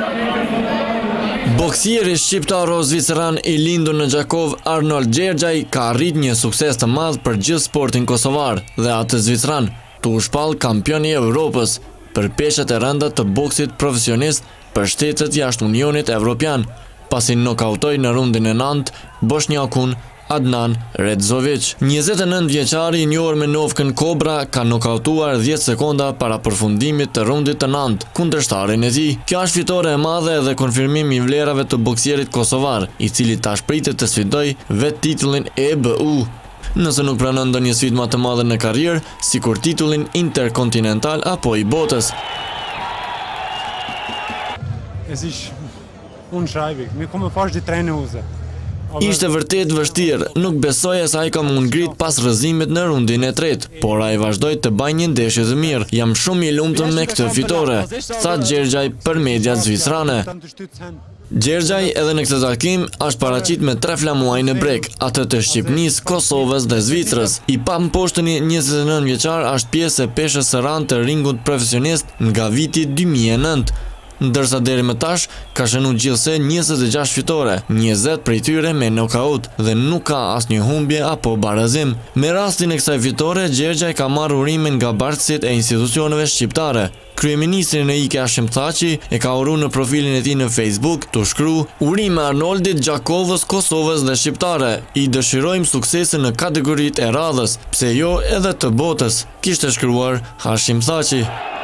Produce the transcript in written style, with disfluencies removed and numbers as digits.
Boksieri shqiptaro-zviceran i lindur në Gjakov, Arnold Gjergjaj ka arrit një sukses të madh për gjithë sportin kosovar dhe atë zviceran, tu u shpall kampion i Evropës për peshët e rënda të boksit profesionist për shtetet jashtë Unionit Evropian, pasi nokautoi në rundin e 9 bosnjakun Adnan Redzovic. 29 vjeçari i njohur me novkën Kobra ka nokautuar 10 sekonda para përfundimit të rundit të 9 kundërshtarin e tij. Kjo është fitore e madhe dhe konfirmim i vlerave të boksierit kosovar, i cili tash pritet të sfidojë vetë titullin EBU. Nëse nuk pranon ndonjë sfidë më të madhe në karrierë, sikur titullin interkontinental apo i botës. Es ist unschreibig. Mir kommer fast die Tränen raus. Ishte vërtet vështirë, nuk besoja se ai ka mund ngrit pas rrëzimit në rundin e tretë, por ai vazhdoi të bajë një ndeshje të mirë. Jam shumë i lumtur me këtë fitore, tha Gjergjaj për mediat zvicerane. Gjergjaj edhe në këtë takim është paraqit me 3 flamuaj në breg, atë të Shqipënisë, Kosovës dhe Zvicrës. I pamposhtëni 29 vjeçar është pjesë e peshës së rëndë të ringut profesionist nga viti 2009. Ndërsa deri më tash ka shënuar gjithsej 26 fitore, 20 prej tyre me nokaut dhe nuk ka asnjë humbje apo barazim. Me rastin e kësaj fitore, Gjergjaj ka marrë urimin nga bartësit e institucioneve shqiptare. Kryeministri Neike Hashim Thaçi e ka uruar në profilin e tij në Facebook të shkruar: "Urime Arnoldit, Gjakovës, Kosovës dhe shqiptare. I dëshirojmë suksese në kategoritë e radhës, pse jo edhe të botës", kishte shkruar Hashim Thaçi.